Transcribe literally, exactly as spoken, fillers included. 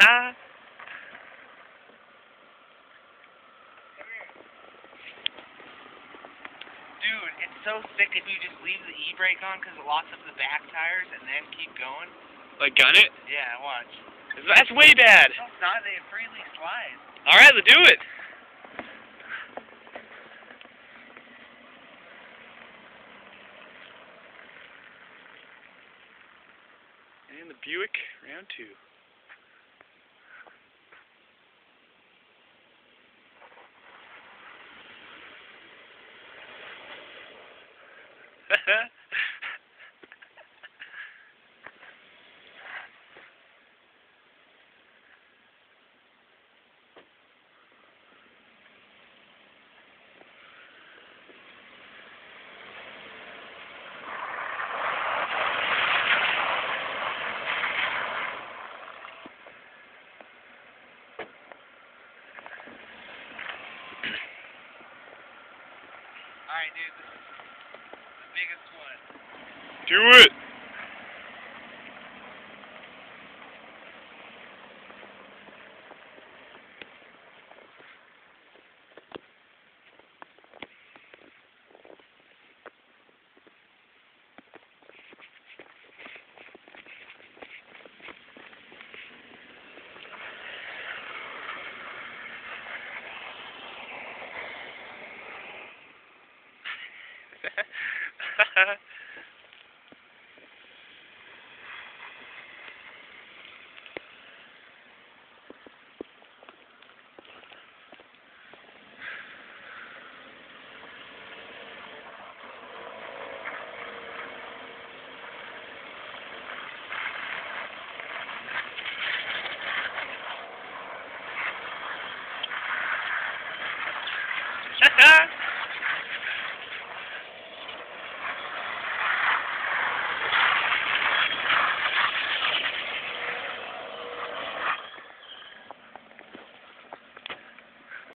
Dude, it's so sick if you just leave the e-brake on because it locks up the back tires and then keep going. Like gun it? Yeah, watch. That's way bad. No, it's not. They freely slide. Alright, let's do it. And the Buick, round two. Alright, dude, this is the biggest one. Do it!